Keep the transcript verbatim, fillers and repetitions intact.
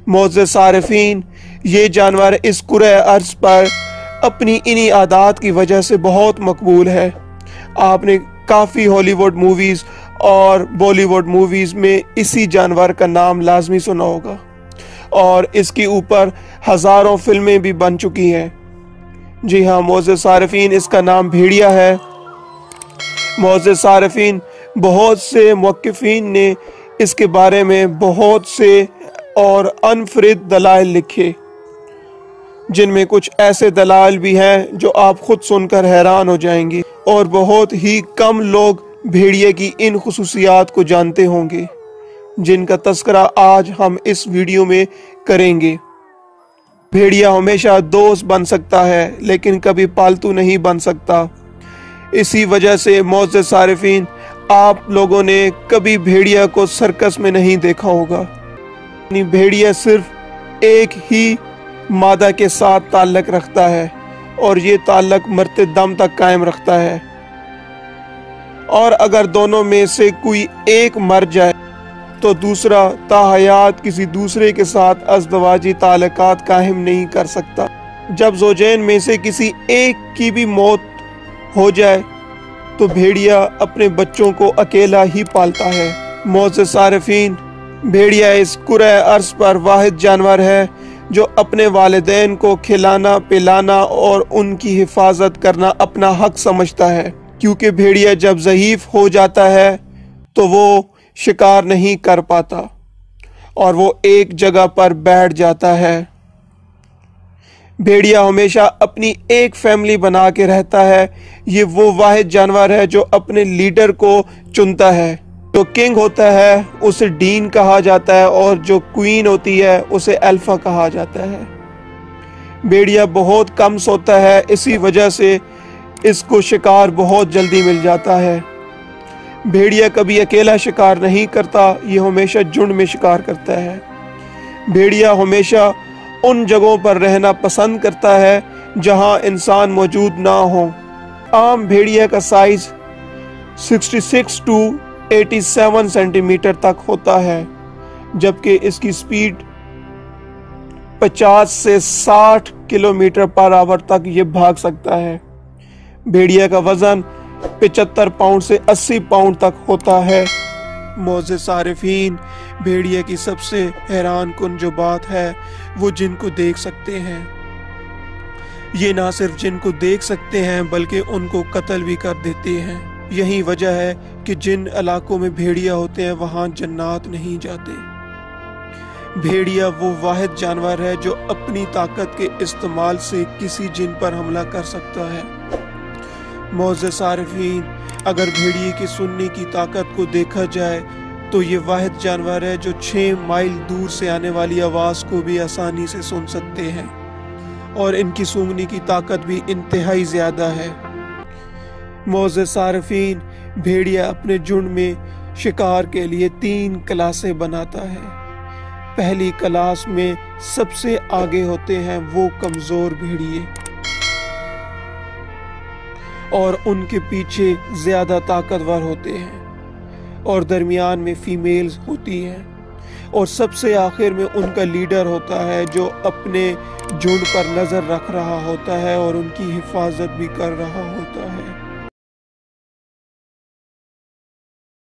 मोअज़्ज़ज़ सारिफीन, ये जानवर इस कुरे अर्ज़ पर अपनी इन्हीं आदात की वजह से बहुत मकबूल है। आपने काफ़ी हॉलीवुड मूवीज़ और बॉलीवुड मूवीज़ में इसी जानवर का नाम लाजमी सुना होगा और इसके ऊपर हज़ारों फिल्में भी बन चुकी हैं। जी हाँ, मोअज़्ज़ज़ सारिफीन, इसका नाम भेड़िया है। मोअज़्ज़ज़ सारिफीन, बहुत से मुवक्किफ़ीन ने इसके बारे में बहुत से और अनफरिद दलाइल लिखे, जिनमें कुछ ऐसे दलाइल भी हैं जो आप खुद सुनकर हैरान हो जाएंगे और बहुत ही कम लोग भेड़िए की इन खुसूसियात को जानते होंगे, जिनका तज़किरा आज हम इस वीडियो में करेंगे। भेड़िया हमेशा दोस्त बन सकता है लेकिन कभी पालतू नहीं बन सकता। इसी वजह से मोअज़्ज़ज़ सारिफीन, आप लोगों ने कभी भेड़िया को सर्कस में नहीं देखा होगा। भेड़िया सिर्फ एक ही मादा के साथ ताल्लुक़ रखता है और ये ताल्लुक़ मरते दम तक कायम रखता है, और अगर दोनों में से कोई एक मर जाए तो दूसरा ताहयात किसी दूसरे के साथ अज़दवाजी ताल्लुकात कायम नहीं कर सकता। जब ज़ौजैन में से किसी एक की भी मौत हो जाए तो भेड़िया अपने बच्चों को अकेला ही पालता है। मोअज़्ज़ज़ सारिफीन, भेड़िया इस कुरे अर्ज़ पर वाहिद जानवर है जो अपने वालिदैन को खिलाना पिलाना और उनकी हिफाजत करना अपना हक समझता है, क्योंकि भेड़िया जब ज़ईफ़ हो जाता है तो वो शिकार नहीं कर पाता और वो एक जगह पर बैठ जाता है। भेड़िया हमेशा अपनी एक फैमिली बना के रहता है। ये वो वाहिद जानवर है जो अपने लीडर को चुनता है। जो किंग होता है उसे डीन कहा जाता है और जो क्वीन होती है उसे अल्फा कहा जाता है। भेड़िया बहुत कम सोता है, इसी वजह से इसको शिकार बहुत जल्दी मिल जाता है। भेड़िया कभी अकेला शिकार नहीं करता, ये हमेशा झुंड में शिकार करता है। भेड़िया हमेशा उन जगहों पर रहना पसंद करता है जहां इंसान मौजूद ना हो। आम भेड़िया का साइज छियासठ टू सत्तासी सेंटीमीटर तक होता है, जबकि इसकी स्पीड पचास से साठ किलोमीटर पर आवर तक ये भाग सकता है। भेड़िया का वजन पचहत्तर पाउंड से अस्सी पाउंड तक होता है। मोअज़्ज़ज़ सारिफीन, भेड़िया की सबसे हैरान कुन जो बात है वो जिनको देख सकते हैं। ये ना सिर्फ जिनको देख सकते हैं बल्कि उनको कत्ल भी कर देते हैं। यही वजह है कि जिन इलाकों में भेड़िया होते हैं वहां जन्नात नहीं जाते। भेड़िया वो वाहिद जानवर है जो अपनी ताकत के इस्तेमाल से किसी जिन पर हमला कर सकता है। मोअज़्ज़ज़ सारिफीन, अगर भेड़िए की सुनने की ताकत को देखा जाए तो ये वाहिद जानवर है जो छः माइल दूर से आने वाली आवाज़ को भी आसानी से सुन सकते हैं और इनकी सूंघने की ताकत भी इंतहाई ज़्यादा है। मोअज़्ज़ज़ सारिफीन, भेड़िया अपने झुंड में शिकार के लिए तीन क्लासें बनाता है। पहली क्लास में सबसे आगे होते हैं वो कमज़ोर भेड़िए और उनके पीछे ज़्यादा ताकतवर होते हैं, और दरमियान में फीमेल्स होती हैं, और सबसे आखिर में उनका लीडर होता है जो अपने झुंड पर नज़र रख रहा होता है और उनकी हिफाजत भी कर रहा होता है।